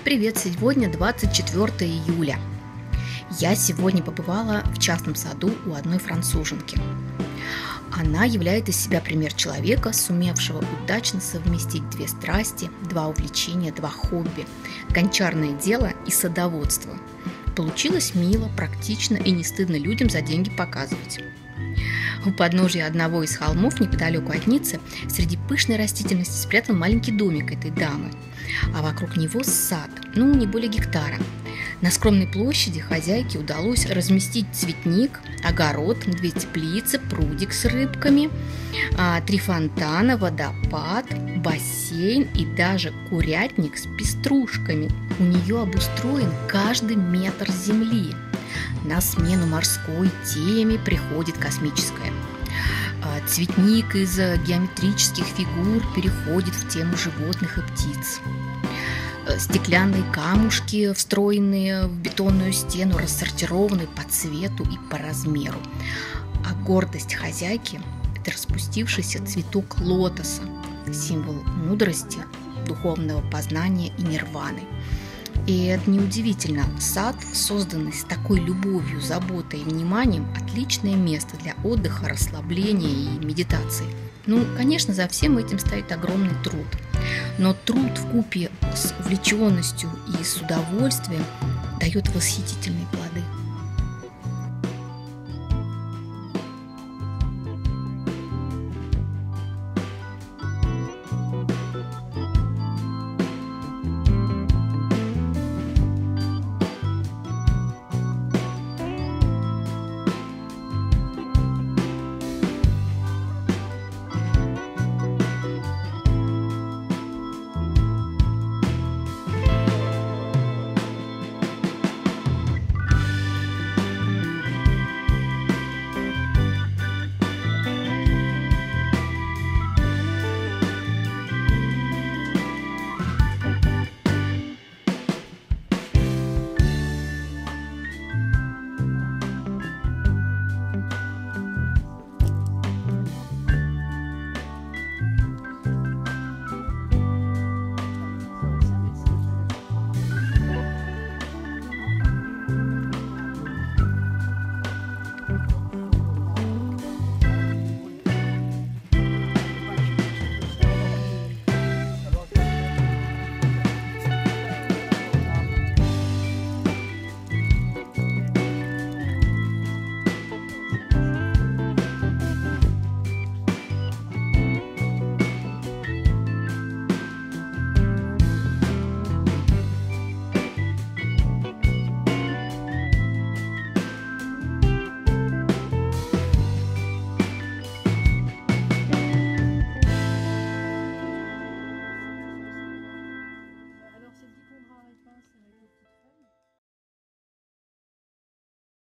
Привет! Сегодня 24 июля. Я сегодня побывала в частном саду у одной француженки. Она являет из себя пример человека, сумевшего удачно совместить две страсти, два увлечения, два хобби – гончарное дело и садоводство. Получилось мило, практично и не стыдно людям за деньги показывать. У подножия одного из холмов, неподалеку от Ниццы, среди пышной растительности спрятан маленький домик этой дамы, а вокруг него сад, не более гектара. На скромной площади хозяйке удалось разместить цветник, огород, 2 теплицы, прудик с рыбками, 3 фонтана, водопад, бассейн и даже курятник с пеструшками. У нее обустроен каждый метр земли. На смену морской теме приходит космическая. Цветник из геометрических фигур переходит в тему животных и птиц. Стеклянные камушки, встроенные в бетонную стену, рассортированы по цвету и по размеру. А гордость хозяйки – это распустившийся цветок лотоса, символ мудрости, духовного познания и нирваны. И это неудивительно. Сад, созданный с такой любовью, заботой и вниманием, отличное место для отдыха, расслабления и медитации. Конечно, за всем этим стоит огромный труд. Но труд вкупе с увлеченностью и с удовольствием дает восхитительный